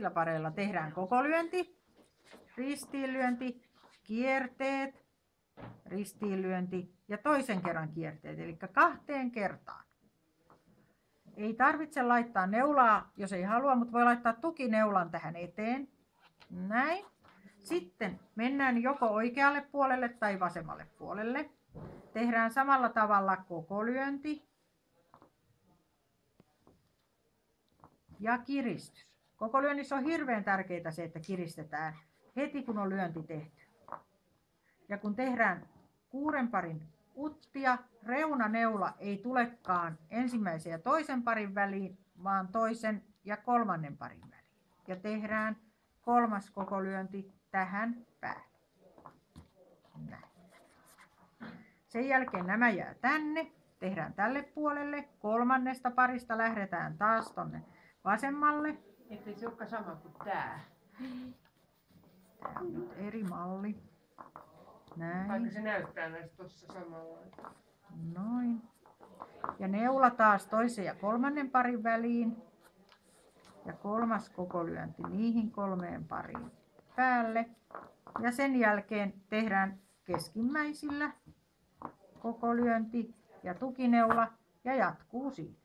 kaikilla pareilla tehdään koko lyönti, ristiinlyönti, kierteet, ristiinlyönti ja toisen kerran kierteet, eli 2 kertaan. Ei tarvitse laittaa neulaa, jos ei halua, mutta voi laittaa tukineulan tähän eteen. Näin. Sitten mennään joko oikealle puolelle tai vasemmalle puolelle. Tehdään samalla tavalla koko lyönti ja kiristys. Koko lyönnissä on hirveän tärkeää se, että kiristetään heti kun on lyönti tehty. Ja kun tehdään 6 parin uttia, reunaneula ei tulekaan ensimmäisen ja toisen parin väliin, vaan toisen ja kolmannen parin väliin. Ja tehdään 3. koko lyönti tähän päälle. Näin. Sen jälkeen nämä jää tänne. Tehdään tälle puolelle. 3. parista lähdetään taas tonne vasemmalle. Ettei se olekaan sama kuin tää. Tää on nyt eri malli. Näin. Vaikka se näyttää näistä tossa samalla. Noin. Ja neula taas toisen ja kolmannen parin väliin. Ja 3. koko lyönti niihin 3 pariin päälle. Ja sen jälkeen tehdään keskimmäisillä koko lyönti ja tukineula ja jatkuu siitä.